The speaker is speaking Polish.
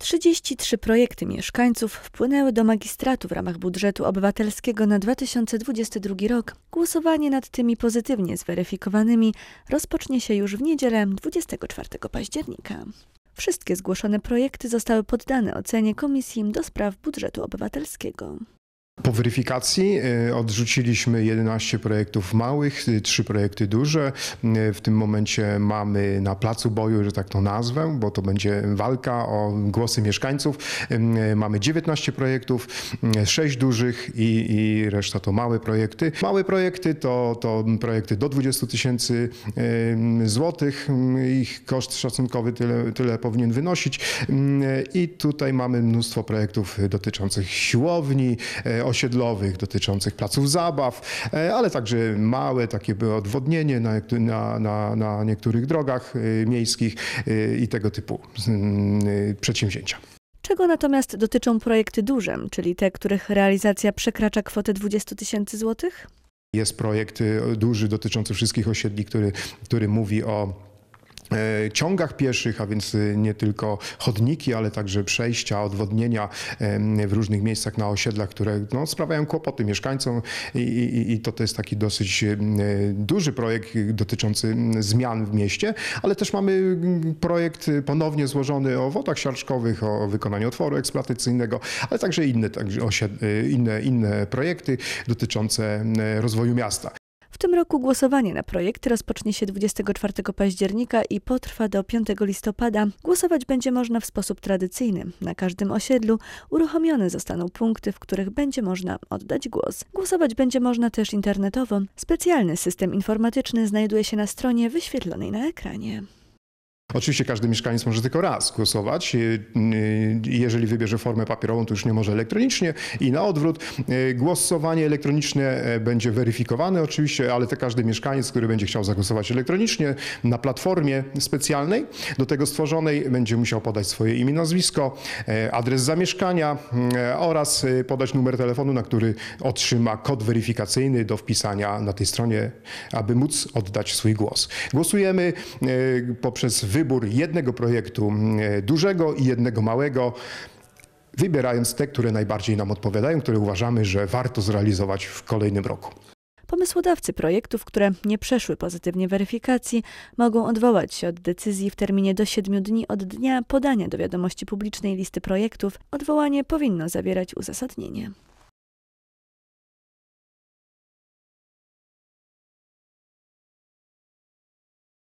33 projekty mieszkańców wpłynęły do magistratu w ramach budżetu obywatelskiego na 2022 rok. Głosowanie nad tymi pozytywnie zweryfikowanymi rozpocznie się już w niedzielę 24 października. Wszystkie zgłoszone projekty zostały poddane ocenie Komisji do Spraw Budżetu Obywatelskiego. Po weryfikacji odrzuciliśmy 11 projektów małych, 3 projekty duże. W tym momencie mamy na placu boju, że tak to nazwę, bo to będzie walka o głosy mieszkańców. Mamy 19 projektów, 6 dużych i reszta to małe projekty. Małe projekty to projekty do 20 000 złotych. Ich koszt szacunkowy tyle powinien wynosić. I tutaj mamy mnóstwo projektów dotyczących siłowni, osiedlowych, dotyczących placów zabaw, ale także małe takie były odwodnienie na niektórych drogach miejskich i tego typu przedsięwzięcia. Czego natomiast dotyczą projekty duże, czyli te, których realizacja przekracza kwotę 20 000 złotych? Jest projekt duży dotyczący wszystkich osiedli, który mówi o ciągach pieszych, a więc nie tylko chodniki, ale także przejścia, odwodnienia w różnych miejscach na osiedlach, które sprawiają kłopoty mieszkańcom i to jest taki dosyć duży projekt dotyczący zmian w mieście, ale też mamy projekt ponownie złożony o wodach siarczkowych, o wykonaniu otworu eksploatacyjnego, ale także inne projekty dotyczące rozwoju miasta. W tym roku głosowanie na projekty rozpocznie się 24 października i potrwa do 5 listopada. Głosować będzie można w sposób tradycyjny. Na każdym osiedlu uruchomione zostaną punkty, w których będzie można oddać głos. Głosować będzie można też internetowo. Specjalny system informatyczny znajduje się na stronie wyświetlonej na ekranie. Oczywiście każdy mieszkaniec może tylko raz głosować. Jeżeli wybierze formę papierową, to już nie może elektronicznie i na odwrót. Głosowanie elektroniczne będzie weryfikowane oczywiście, ale każdy mieszkaniec, który będzie chciał zagłosować elektronicznie na platformie specjalnej, do tego stworzonej, będzie musiał podać swoje imię, nazwisko, adres zamieszkania oraz podać numer telefonu, na który otrzyma kod weryfikacyjny do wpisania na tej stronie, aby móc oddać swój głos. Głosujemy poprzez wybór jednego projektu dużego i jednego małego, wybierając te, które najbardziej nam odpowiadają, które uważamy, że warto zrealizować w kolejnym roku. Pomysłodawcy projektów, które nie przeszły pozytywnie weryfikacji, mogą odwołać się od decyzji w terminie do 7 dni od dnia podania do wiadomości publicznej listy projektów. Odwołanie powinno zawierać uzasadnienie.